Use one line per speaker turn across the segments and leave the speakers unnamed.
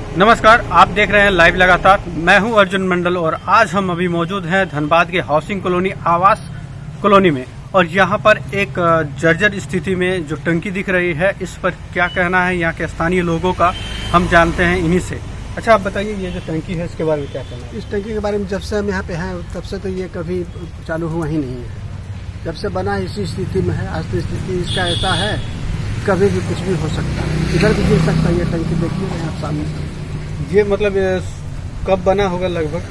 नमस्कार, आप देख रहे हैं लाइव लगातार। मैं हूं अर्जुन मंडल और आज हम अभी मौजूद हैं धनबाद के हाउसिंग कॉलोनी आवास कॉलोनी में। और यहां पर एक जर्जर स्थिति में जो टंकी दिख रही है, इस पर क्या कहना है यहाँ के स्थानीय लोगों का, हम जानते हैं इन्हीं से। अच्छा, आप बताइए, ये जो टंकी है इसके बारे में क्या कहना है?
इस टंकी के बारे में जब से हम यहाँ पे हैं तब से तो ये कभी चालू हुआ ही नहीं है। जब से बना इसी स्थिति में है। आज तो स्थिति इसका ऐसा है, कभी भी कुछ भी हो सकता है, इधर भी गिर सकता है। ये टंकी देखिए आप सामने।
ये मतलब कब बना होगा? लगभग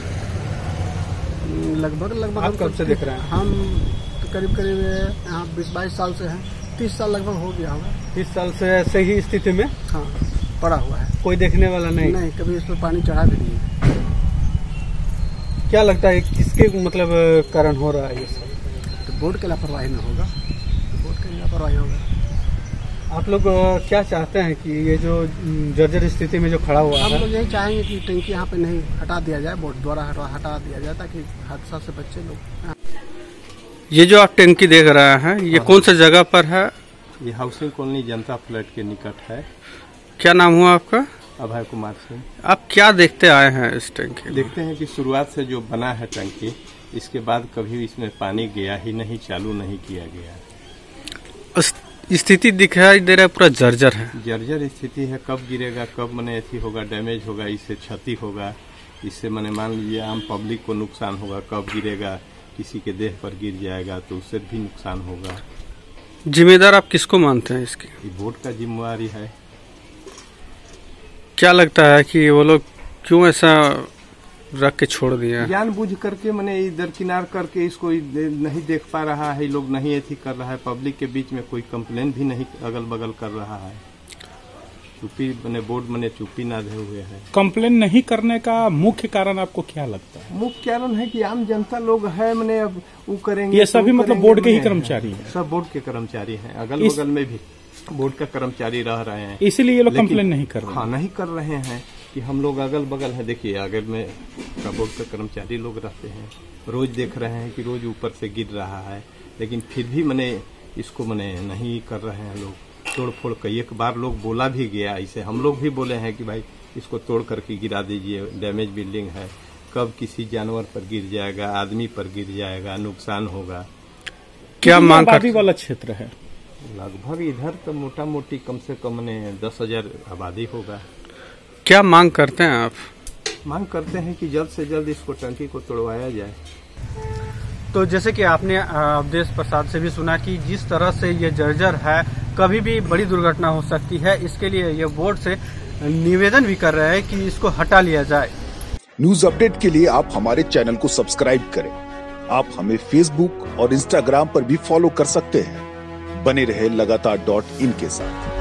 आप
कब से देख रहे हैं?
हम तो करीब यहाँ 20-22 साल से हैं। 30 साल लगभग हो गया होगा।
30 साल से ऐसे ही स्थिति में
हाँ पड़ा हुआ है।
कोई देखने वाला नहीं?
कभी इस पर पानी चढ़ा भी नहीं है।
क्या लगता है किसके मतलब कारण हो रहा है ये सब?
तो बोर्ड के लापरवाही में होगा। बोर्ड के लापरवाही होगा।
आप लोग क्या चाहते हैं कि ये जो जर्जर स्थिति में जो खड़ा हुआ है?
हम लोग यही चाहेंगे कि टंकी यहाँ पे नहीं हटा दिया जाए, बोर्ड द्वारा हटा दिया जाए, ताकि हादसा से बच्चे लोग।
ये जो आप टंकी देख रहे हैं, ये कौन सा जगह पर है?
ये हाउसिंग कॉलोनी जनता फ्लैट के निकट है।
क्या नाम हुआ आपका?
अभय कुमार सिंह।
आप क्या देखते आए हैं इस टंकी?
देखते हैं कि शुरुआत से जो बना है टंकी, इसके बाद कभी इसमें पानी गया ही नहीं, चालू नहीं किया गया।
स्थिति दिखाई दे रहा है पूरा जर्जर है।
जर्जर स्थिति है। कब गिरेगा, कब मने ऐसी होगा, डैमेज होगा, इससे क्षति होगा, इससे मने मान लीजिए आम पब्लिक को नुकसान होगा। कब गिरेगा, किसी के देह पर गिर जाएगा तो उससे भी नुकसान होगा।
जिम्मेदार आप किसको मानते हैं इसकी?
ये बोर्ड का जिम्मेवारी है।
क्या लगता है कि वो लोग क्यों ऐसा रख के छोड़ दिया?
जानबूझ करके मैंने इधर किनार करके इसको नहीं देख पा रहा है, लोग नहीं ऐसी कर रहा है। पब्लिक के बीच में कोई कंप्लेन भी नहीं अगल बगल कर रहा है। चुप्पी मैंने बोर्ड मैंने चुप्पी नाधे हुए है।
कंप्लेन नहीं करने का मुख्य कारण आपको क्या लगता है?
मुख्य कारण है कि आम जनता लोग है, मैंने अब वो करेंगे।
ये सभी मतलब बोर्ड के ही कर्मचारी हैं?
सब बोर्ड के कर्मचारी हैं। अगल बगल में भी बोर्ड का कर्मचारी रह रहे हैं,
इसीलिए ये लोग कंप्लेन नहीं कर रहे हैं।
हाँ, नहीं कर रहे हैं कि हम लोग अगल बगल है। देखिए आगे में बोर्ड के कर्मचारी लोग रहते हैं, रोज देख रहे हैं कि रोज ऊपर से गिर रहा है, लेकिन फिर भी मैंने इसको मैंने नहीं कर रहे हैं लोग। तोड़ फोड़ कई एक बार लोग बोला भी गया, इसे हम लोग भी बोले हैं कि भाई इसको तोड़ करके गिरा दीजिए, डैमेज बिल्डिंग है, कब किसी जानवर पर गिर जाएगा, आदमी पर गिर जाएगा, नुकसान होगा।
क्या मांग आबादी वाला क्षेत्र है?
लगभग इधर तो मोटा मोटी कम से कम 10,000 आबादी होगा।
क्या मांग करते हैं आप?
मांग करते हैं कि जल्द से जल्द इसको टंकी को तोड़वाया जाए।
तो जैसे कि आपने अवधेश प्रसाद से भी सुना कि जिस तरह से ये जर्जर है, कभी भी बड़ी दुर्घटना हो सकती है। इसके लिए ये बोर्ड से निवेदन भी कर रहे हैं कि इसको हटा लिया जाए।
न्यूज अपडेट के लिए आप हमारे चैनल को सब्सक्राइब करें। आप हमें फेसबुक और इंस्टाग्राम पर भी फॉलो कर सकते हैं। बने रहे लगातार.in के साथ।